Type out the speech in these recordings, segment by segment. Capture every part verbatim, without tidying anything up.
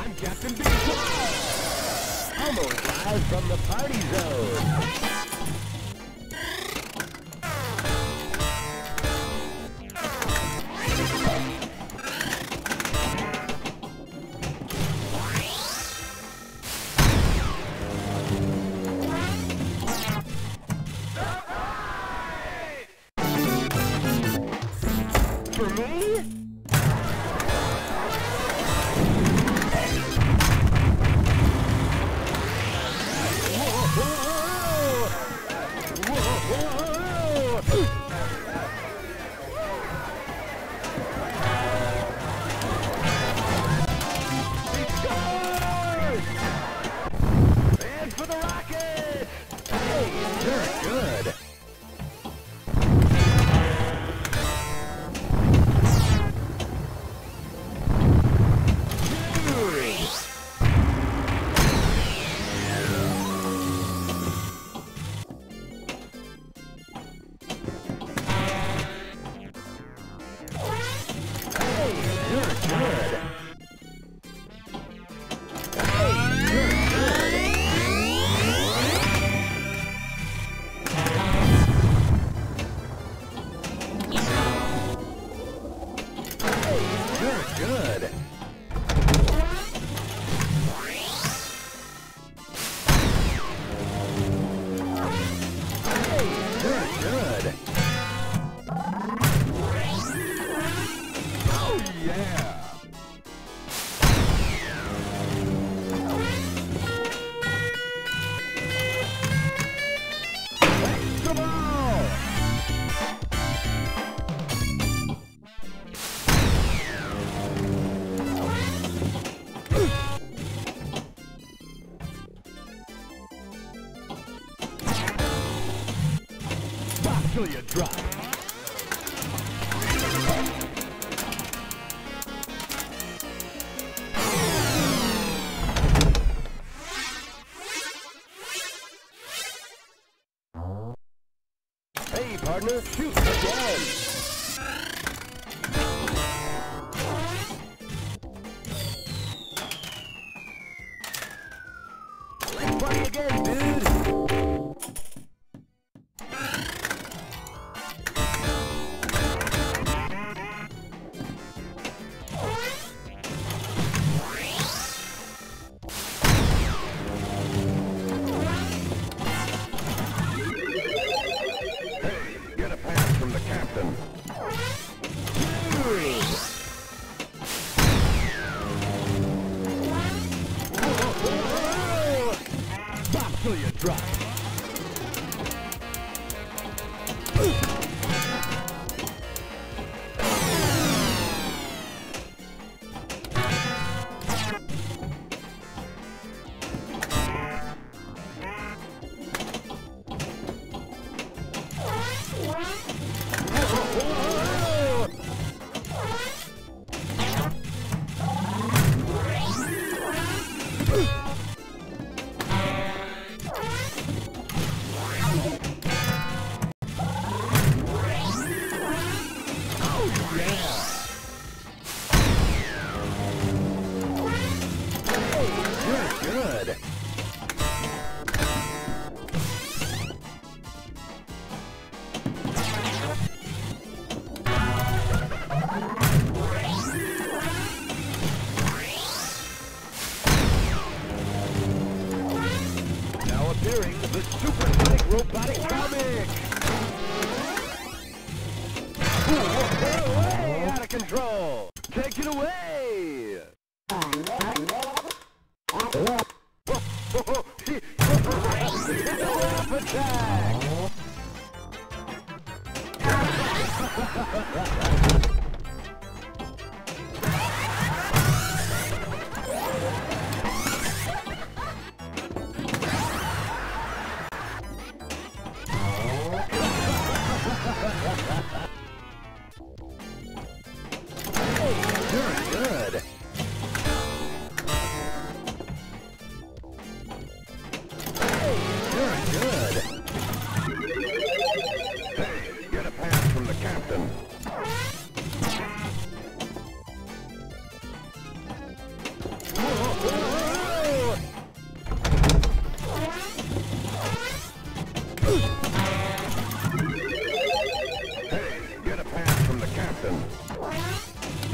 I'm Captain Pinball! Almost live from the party zone! For me? And for the rocket! Hey, you're good. Good. Hey, you're good. Oh, yeah. Hey, come on. Till you drop. Hey, partner, shoot again. Let's party again, dude. Captain. Stop till you drop. Good. Now appearing the super sonic robotic comic. Way out of control. Take it away. It's a laugh attack! Hey, you're good. Good. Hey, get a pass from the captain.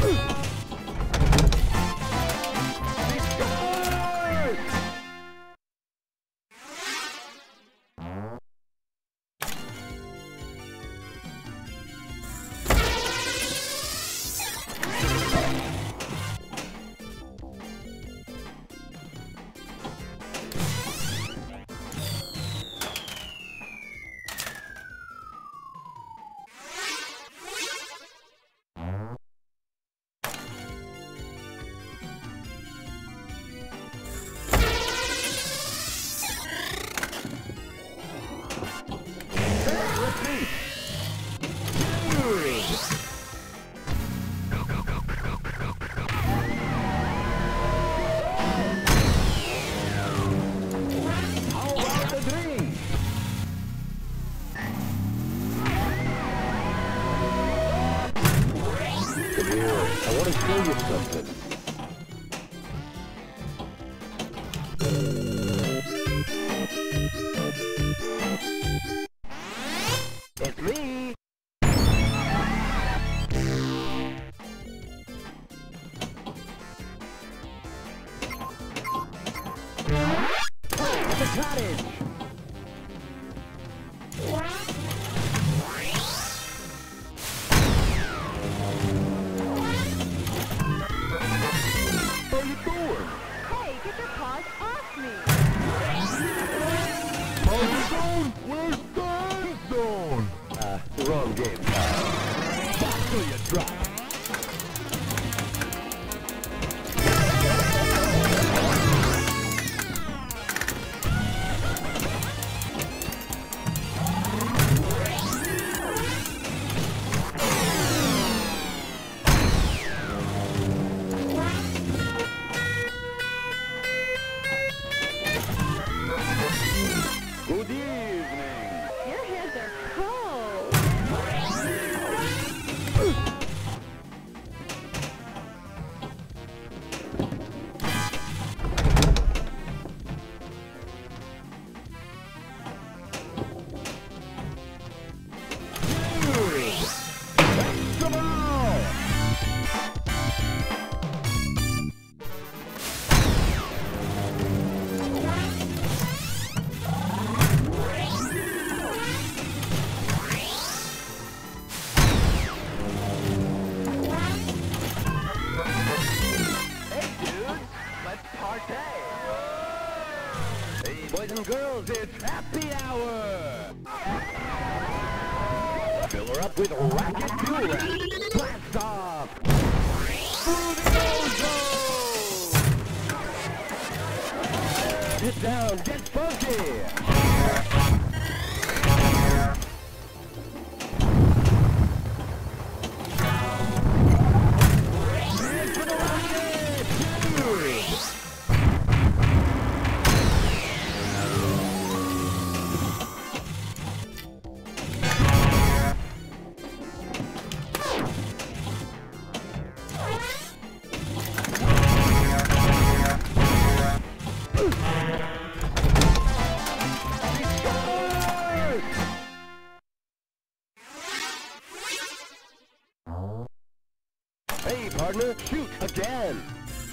I want to show you something. It's me. The cottage. What are you doing? Hey, get your paws off me! Time zone? Where's time zone? Uh, wrong game, pal. Back till you drop. Good evening. Your hands are cold! Come on! Hey, boys and girls, it's happy hour! Fill her up with racket fuel and blast off! Through the ozone! Sit down, get funky! Here's for the rocket! Hey, partner, shoot again!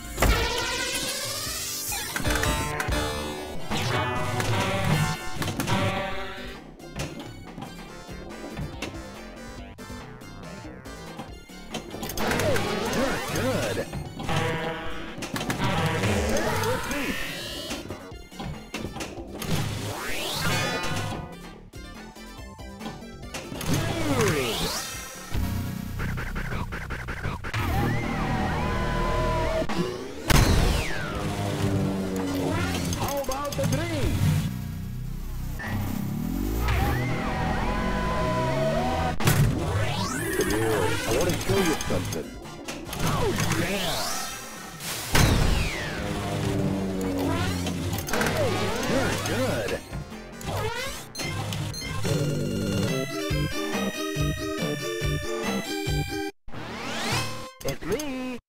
You're good! Hey, let's see! How about the drink? Come here, I want to show you something. Oh, yeah! Hey, you're good! It's me!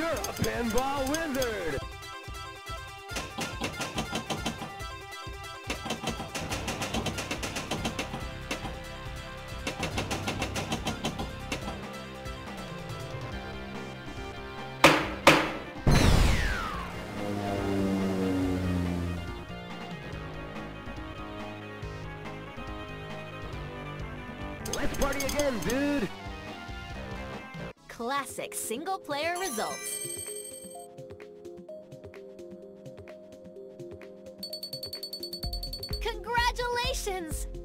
You're a pinball wizard! Let's party again, dude! Classic single-player results. Congratulations!